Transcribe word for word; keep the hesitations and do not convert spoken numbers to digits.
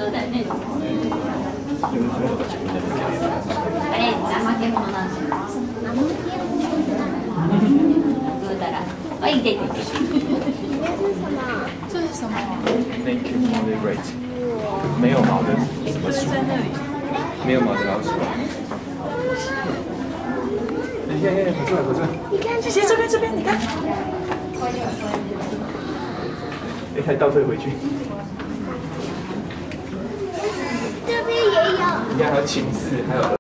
そうだね。あれ、怠け者なんですよ。怠け者。どうだら。あ、いていて。这是什么？ Thank you, Molly Great。没有毛的什么鼠？没有毛的老鼠。你看，看，合作，合作。 你看，姐姐这边，这边，你看。 哎，才倒退回去。 这边也有。 你看，还有寝室，还有。